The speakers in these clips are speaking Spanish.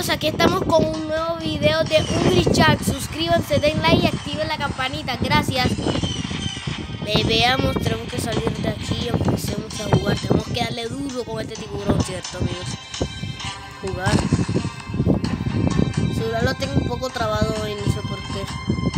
amigos, aquí estamos con un nuevo video de Hungry Jack. Suscríbanse, den like y activen la campanita. Gracias. Veamos, tenemos que salir de aquí. Empecemos a jugar. Tenemos que darle duro con este tiburón, ¿cierto, amigos? Jugar. El celular lo tengo un poco trabado hoy, no sé por qué.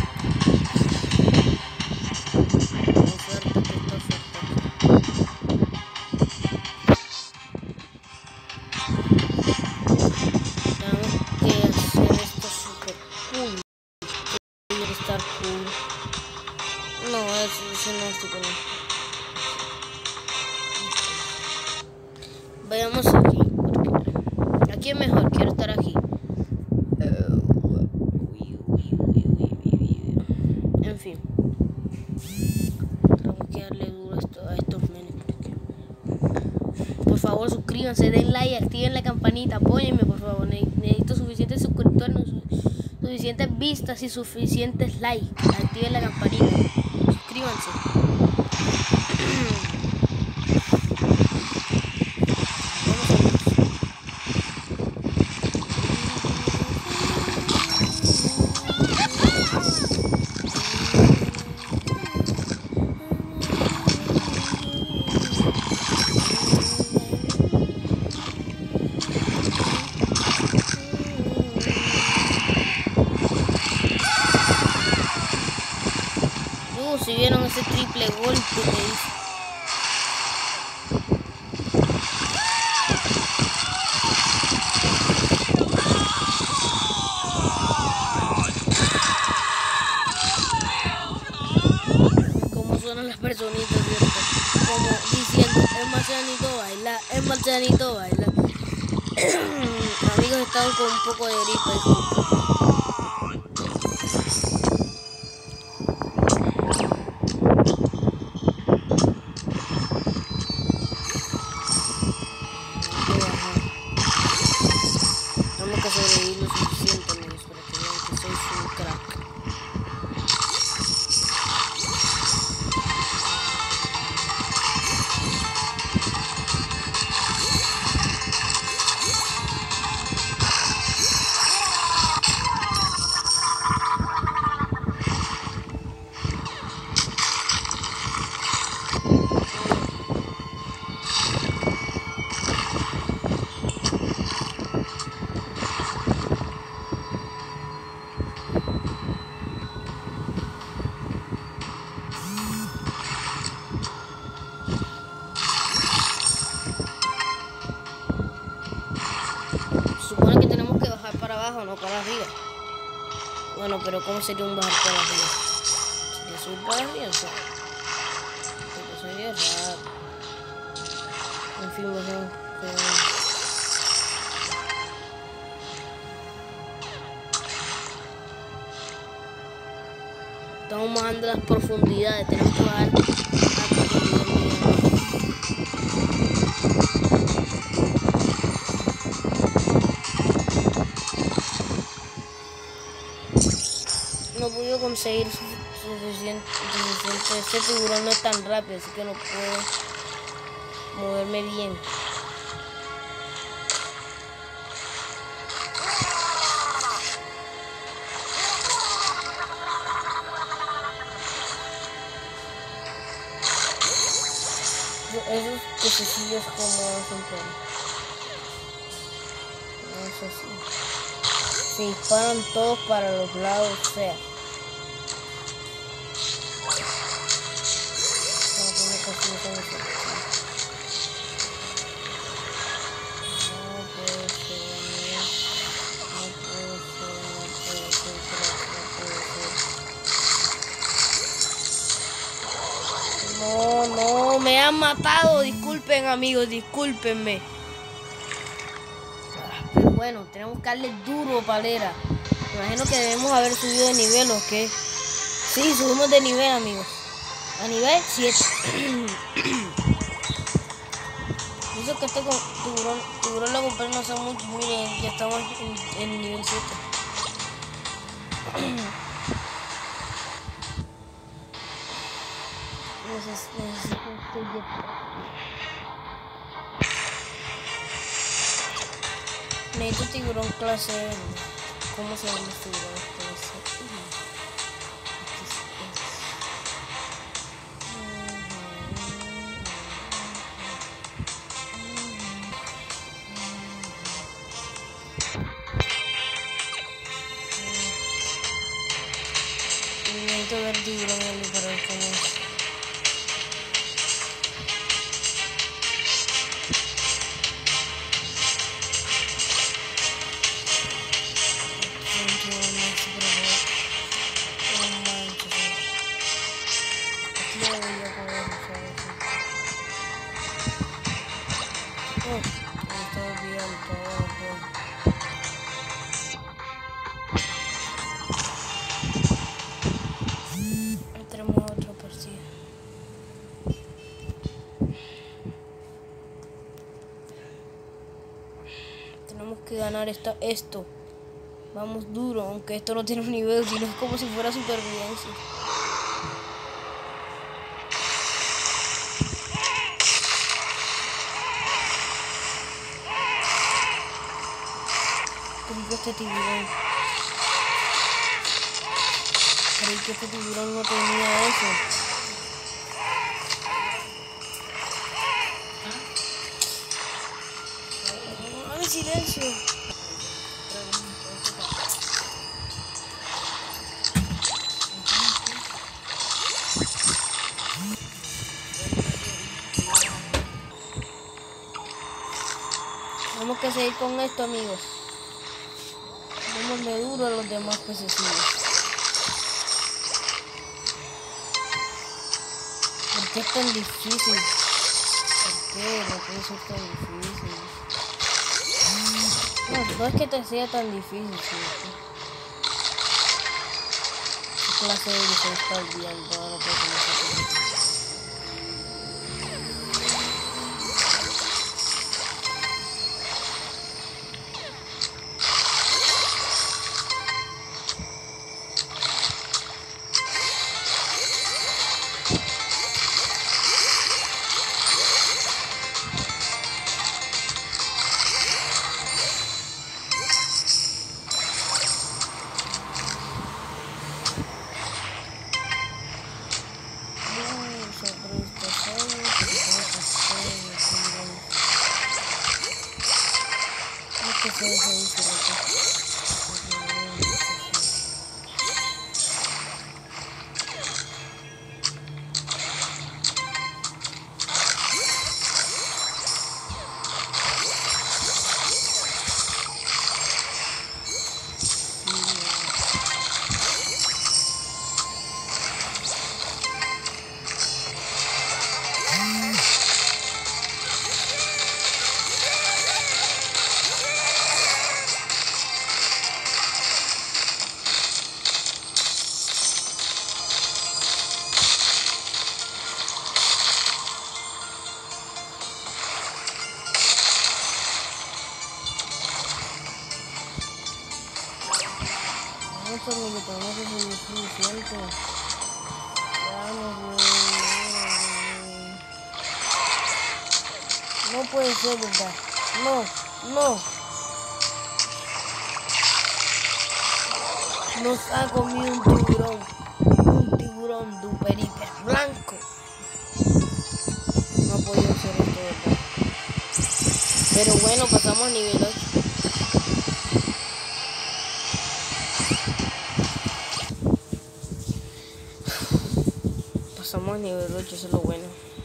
Vayamos aquí, porque aquí es mejor, quiero estar aquí. En fin, tengo que darle duro a estos menes. Por favor, suscríbanse, den like, activen la campanita, apóyenme, por favor. Necesito suficientes suscriptores, suficientes vistas y suficientes likes. Activen la campanita, suscríbanse. Si vieron ese triple golpe que hice. Como suenan las personitas, ¿cierto? Como diciendo, el marcianito baila, el marcianito baila. Amigos, estaban con un poco de gripa, disculpen. Sobrevivir lo suficiente, amigos, para que vean que soy un crack. Supone que tenemos que bajar para abajo, no para arriba. Bueno, pero ¿cómo sería un bajar para arriba? ¿Sería subir para arriba? O sea, sería raro. En fin, bajamos. Estamos bajando las profundidades, tenemos que bajar a profundidad. No he podido conseguir suficiente. Este tiburón no es tan rápido, así que no puedo moverme bien. Esos pececillos como siempre. No es así. Se disparan todos para los lados, o sea. No, me han matado. Disculpen, amigos, discúlpenme. Pero bueno, tenemos que darle duro, palera. Me imagino que debemos haber subido de nivel, ¿o qué? Sí, subimos de nivel, amigos. A nivel 7. Dice que este tiburón lo compré no hace mucho. Miren, ya estamos en nivel 7. Necesito este jetpack. necesito tiburón clase M. ¿Cómo se llama este tiburón clase M? Necesito ver tiburón en para ver cómo es. Tenemos otra partida. Tenemos que ganar esto. Vamos duro, aunque esto no tiene un nivel, sino es como si fuera supervivencia. Creí que este tiburón no tenía eso. ¡Ay, silencio! Tenemos que seguir con esto, amigos. Démosle duro a los demás pececillos. ¿Por qué es tan difícil? ¿Por qué no puede ser tan difícil? No es que te sea tan difícil, ¿sí? ¿Qué clase de edición está olvidando? Ahora puedo comenzar. No puede ser, ¿verdad? No. Nos ha comido un tiburón duper hiper blanco. No ha podido ser esto, ¿verdad? Pero bueno, pasamos a nivel 8. Pasamos a nivel 8, eso es lo bueno.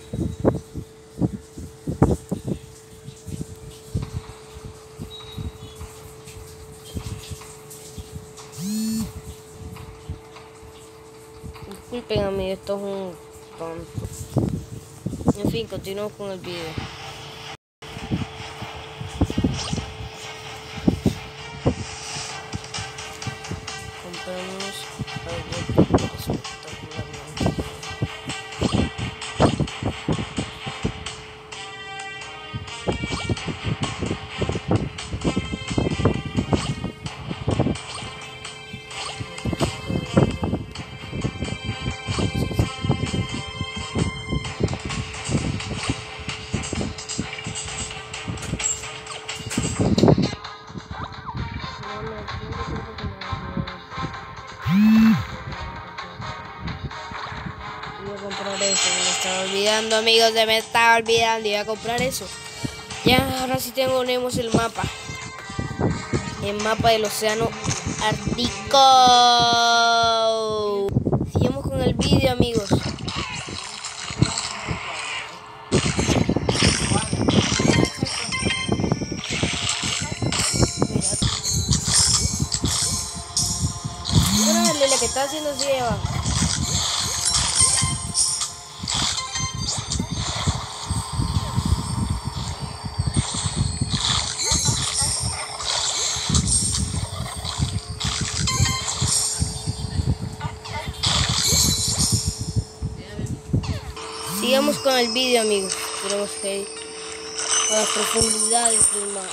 Disculpen, amigos, esto es un tonto. En fin, continuamos con el video. Compramos algo espectacularmente. Voy a comprar eso, se me estaba olvidando, amigos, se me estaba olvidando. Iba a comprar eso. Ya, ahora sí tenemos el mapa. El mapa del océano Ártico. Sigamos con el vídeo, amigos. Órale, la que está haciendo así de abajo. Sigamos con el vídeo, amigos. Tenemos que ir a las profundidades del mar.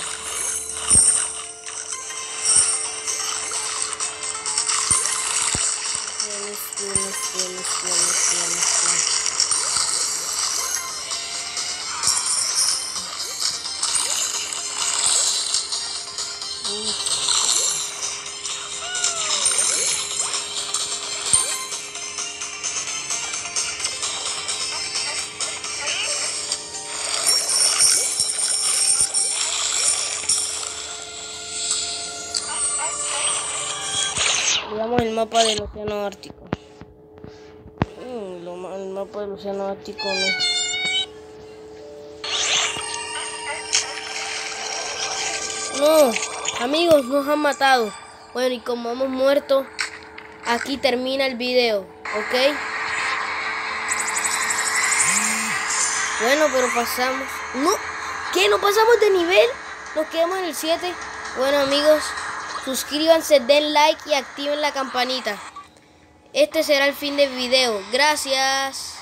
Veamos el mapa del océano Ártico. El mapa del océano Ártico no. No, amigos, nos han matado. Bueno, y como hemos muerto, aquí termina el video, ¿ok? Bueno, pero pasamos. No, ¿qué? ¿No pasamos de nivel? Nos quedamos en el 7. Bueno, amigos, suscríbanse, den like y activen la campanita. Este será el fin del video. Gracias.